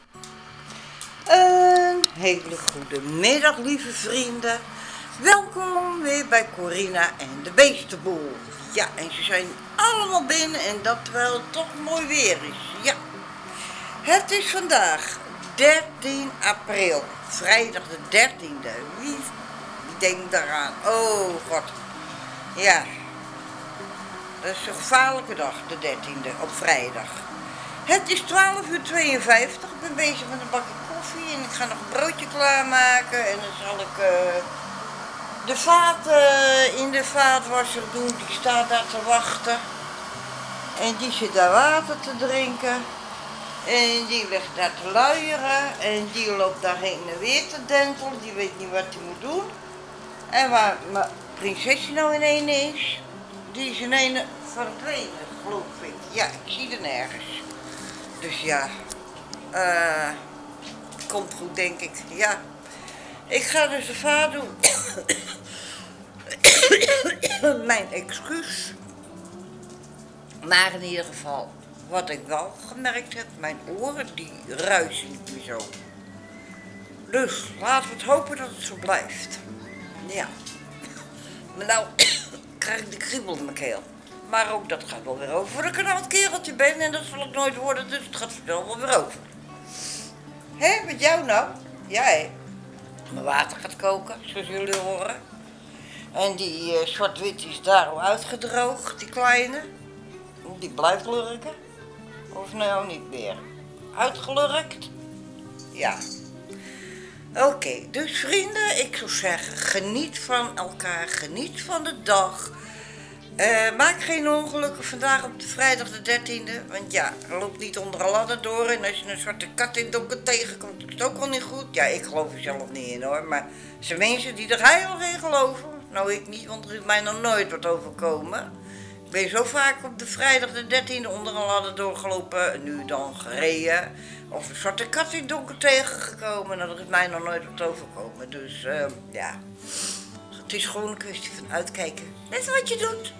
Een hele goede middag, lieve vrienden. Welkom weer bij Corina en de Beestenboel. Ja, en ze zijn allemaal binnen en dat terwijl het toch mooi weer is. Ja, het is vandaag 13 april, vrijdag de 13e. Wie denkt daaraan? Oh god. Ja, dat is een gevaarlijke dag, de 13e, op vrijdag. Het is 12:52 uur, ik ben bezig met een bakje koffie en ik ga nog een broodje klaarmaken. En dan zal ik de vaat in de vaatwasser doen, die staat daar te wachten. En die zit daar water te drinken. En die ligt daar te luieren en die loopt daarheen en weer te dentelen, die weet niet wat hij moet doen. En waar mijn prinsesje nou in een is, die is in een verdwenen, geloof ik. Ja, ik zie er nergens. Dus ja, komt goed denk ik, ja. Ik ga dus de vaat doen. Mijn excuus. Maar in ieder geval, wat ik wel gemerkt heb, mijn oren die ruisen niet meer zo. Dus laten we het hopen dat het zo blijft. Ja. Maar nou krijg ik de kriebel in mijn keel. Maar ook dat gaat wel weer over. Voordat ik een oud kereltje ben en dat zal ik nooit worden, dus het gaat vanzelf wel weer over. Hé, met jou nou? Ja, hé. Mijn water gaat koken, zoals jullie horen. En die zwart-wit is daar al uitgedroogd, die kleine. Die blijft lurken. Of nou niet meer. Uitgelurkt? Ja. Oké, dus vrienden, ik zou zeggen, geniet van elkaar, geniet van de dag. Maak geen ongelukken vandaag op de vrijdag de 13e, want ja, loop niet onder een ladder door en als je een zwarte kat in donker tegenkomt, is het ook al niet goed. Ja, ik geloof er zelf niet in hoor, maar er zijn mensen die er heilig in geloven. Nou, ik niet, want er is mij nog nooit wat overkomen. Ik ben zo vaak op de vrijdag de 13e onder een ladder doorgelopen, nu dan gereden, of een zwarte kat in donker tegengekomen, nou, er is mij nog nooit wat overkomen. Dus ja, het is gewoon een kwestie van uitkijken. Net wat je doet.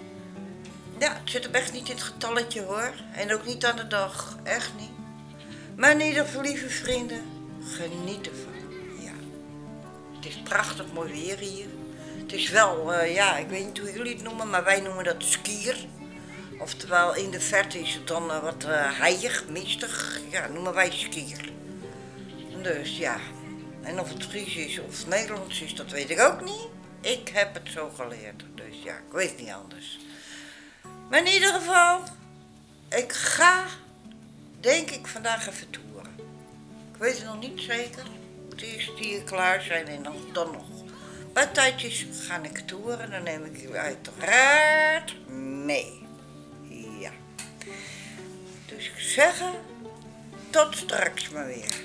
Ja, het zit hem echt niet in het getalletje hoor. En ook niet aan de dag. Echt niet. Maar in ieder geval, lieve vrienden, geniet ervan. Ja. Het is prachtig mooi weer hier. Het is wel, ja, ik weet niet hoe jullie het noemen, maar wij noemen dat skier. Oftewel, in de verte is het dan wat heilig, mistig. Ja, noemen wij skier. Dus ja. En of het Fries is of het Nederlands is, dat weet ik ook niet. Ik heb het zo geleerd. Dus ja, ik weet niet anders. Maar in ieder geval, ik ga, denk ik, vandaag even toeren. Ik weet het nog niet zeker. Het eerst hier klaar zijn en dan nog. Bij tijdjes ga ik toeren, dan neem ik u uiteraard mee. Ja. Dus ik zeg, tot straks maar weer.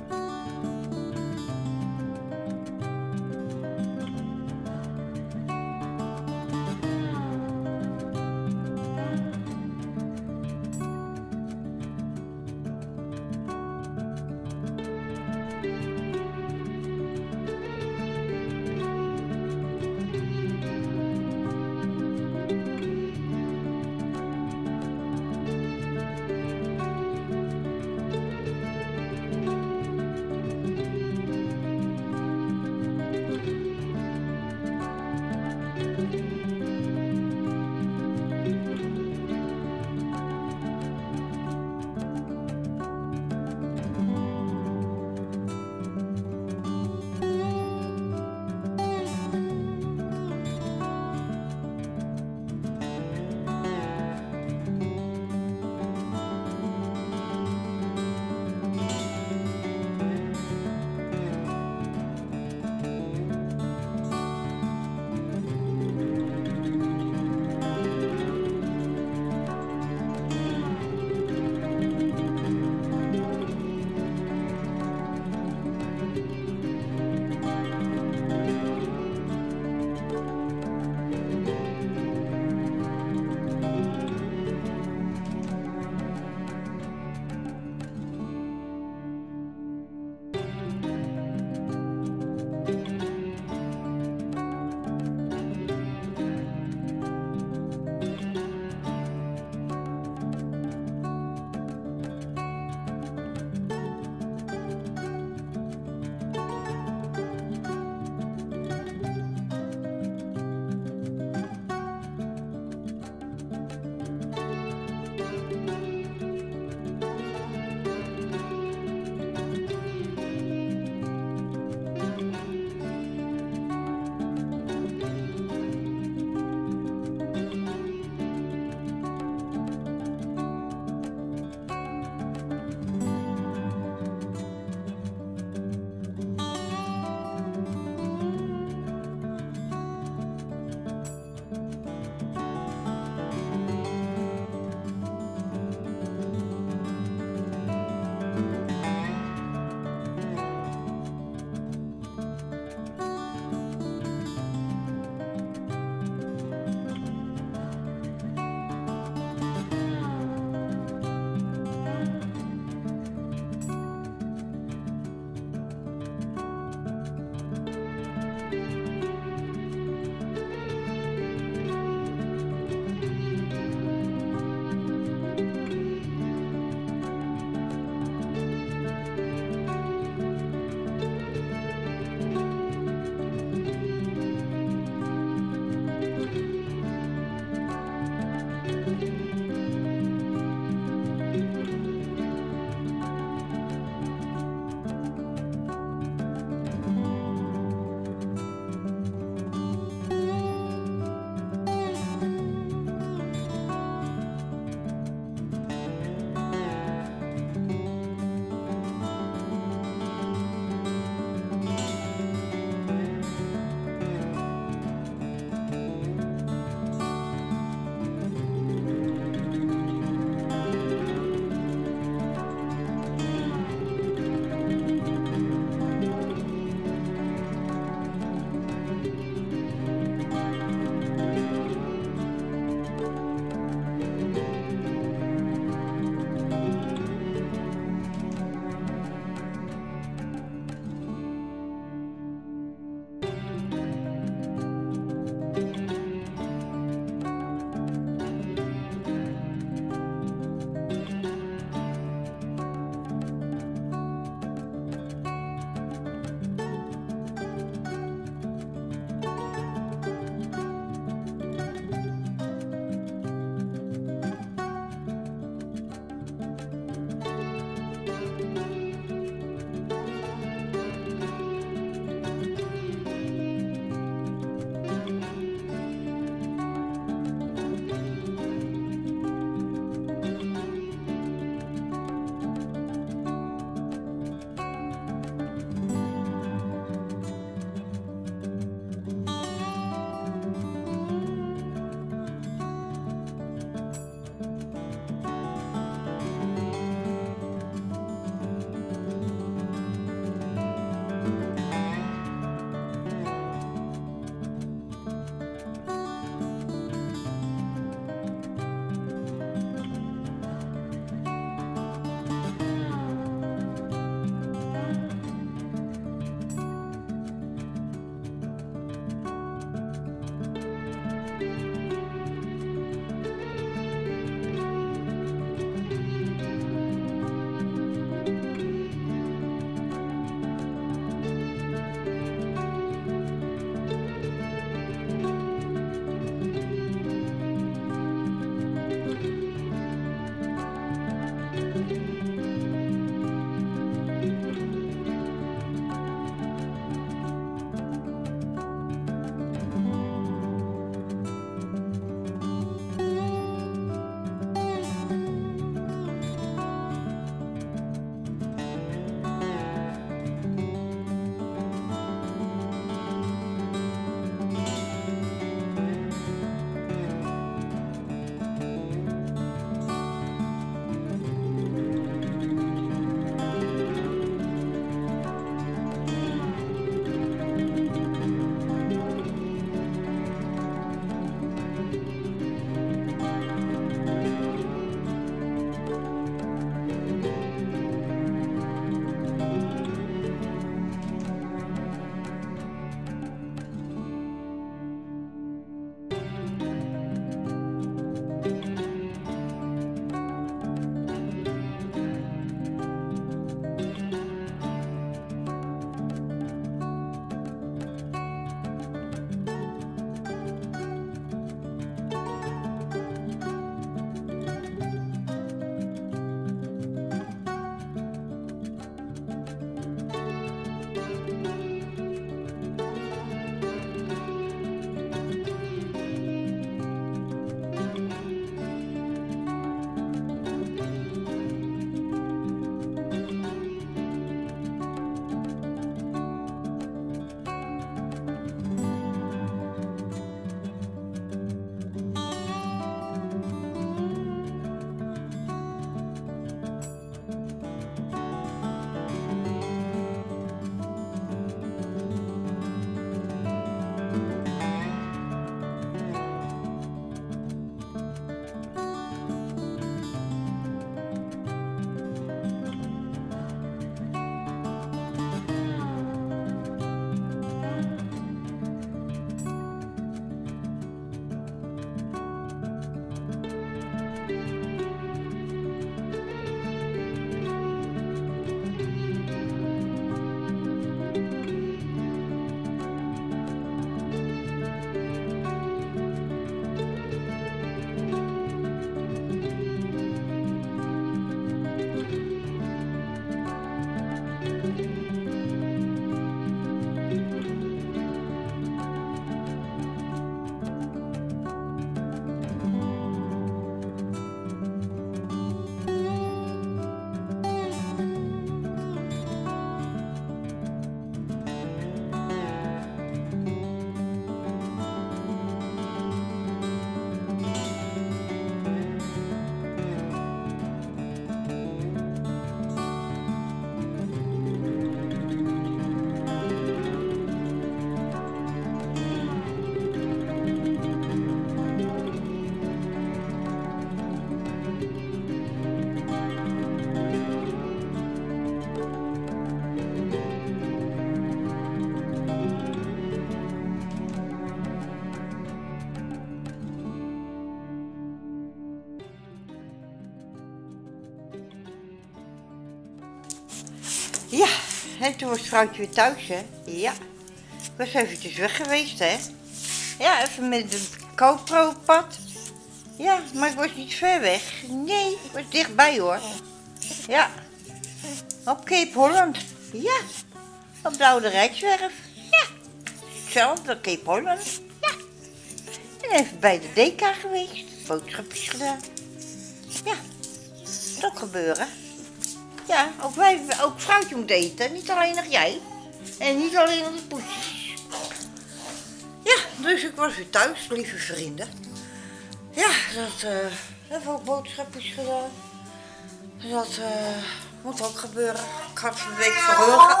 Ja, en toen was vrouwtje weer thuis, hè. Ja. Ik was eventjes weg geweest, hè. Ja, even met de GoPro-pad. Ja, maar ik was niet ver weg. Nee, ik was dichtbij, hoor. Ja. Op Cape Holland. Ja. Op de Oude Rijkswerf. Ja. Hetzelfde, Cape Holland. Ja. En even bij de DK geweest. Boodschapjes gedaan. Ja. Dat ook gebeuren. Ja, ook vrouwtje moet eten. Niet alleen nog jij. En niet alleen nog de poesjes. Ja, dus ik was weer thuis, lieve vrienden. Ja, dat hebben ook boodschapjes gedaan. Dat moet ook gebeuren. Ik had een week verheugen.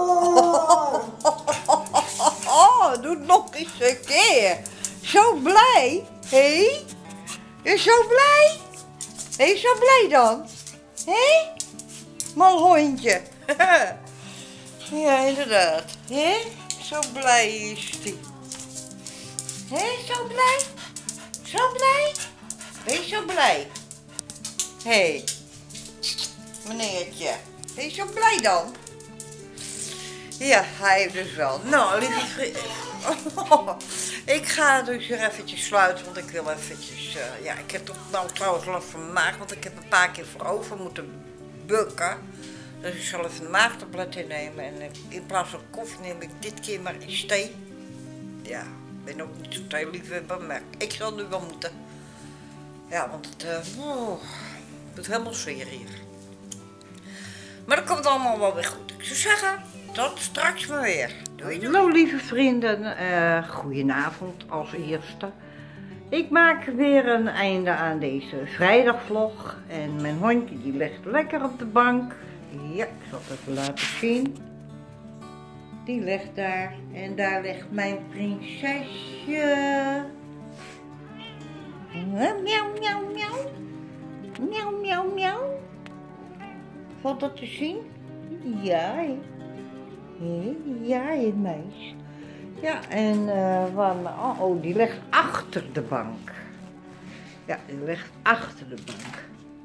Doe het nog eens een keer. Zo blij. Hé? Je zo blij? Ben je zo blij dan? Hé? Mal hondje. Ja, inderdaad. Hé? Zo blij is die. Hé, zo blij? Zo blij? Ben je zo blij? Hé, meneertje. Ben je zo blij dan? Ja, hij heeft dus wel. Nou, lieve vrienden. Ik ga dus weer eventjes sluiten, want ik wil eventjes... ja, ik heb toch nou trouwens last van mijn maag, want ik heb een paar keer voorover moeten bukken. Dus ik zal even een maagtablet innemen en in plaats van koffie neem ik dit keer maar iets thee. Ja, ik ben ook niet zo'n theeliefhebber, maar ik zal nu wel moeten. Ja, want het doet helemaal sfeer hier. Maar dat komt allemaal wel weer goed. Ik zou zeggen, tot straks maar weer. Doei, doei. Hallo lieve vrienden, goedenavond als eerste. Ik maak weer een einde aan deze vrijdagvlog. En mijn hondje die ligt lekker op de bank. Ja, ik zal het even laten zien. Die ligt daar. En daar ligt mijn prinsesje. Miauw, miauw, miauw. Miauw, miauw, miauw. Valt dat te zien? Ja, ja, het meisje. Ja, en oh, die ligt achter de bank. Ja, die ligt achter de bank.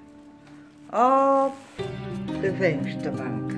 Op de vensterbank.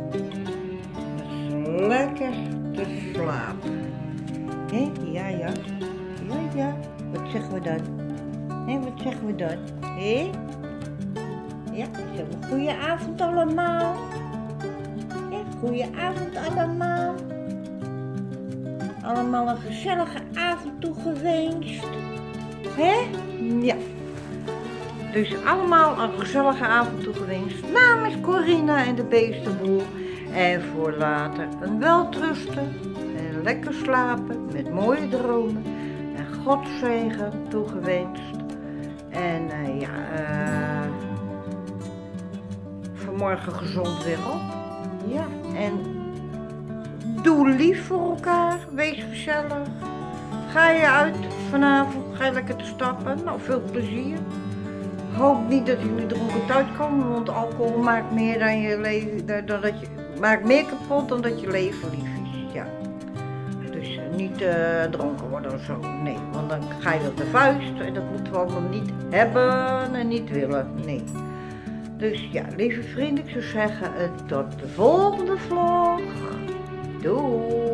Dus lekker te slapen. Hé, ja, ja. Ja, ja. Wat zeggen we dan? Hé, wat zeggen we dan? Hé? Ja, zeggen we goedenavond allemaal. Ja, goedenavond allemaal. Allemaal een gezellige avond toegewenst. Hè? Ja. Dus allemaal een gezellige avond toegewenst. Namens Corina en de beestenboel. En voor later een welterusten. En lekker slapen met mooie dromen. En Godzegen toegewenst. En vanmorgen gezond weer op. Ja, en doe lief voor elkaar. Wees gezellig. Ga je uit vanavond. Ga je lekker te stappen. Nou, veel plezier. Hoop niet dat jullie dronken thuis komen, want alcohol maakt meer dan je leven, maakt meer kapot dan dat je leven lief is. Ja. Dus niet dronken worden of zo. Nee, want dan ga je op de vuist en dat moeten we allemaal niet hebben en niet willen. Nee. Dus ja, lieve vrienden, ik zou zeggen tot de volgende vlog. Doei!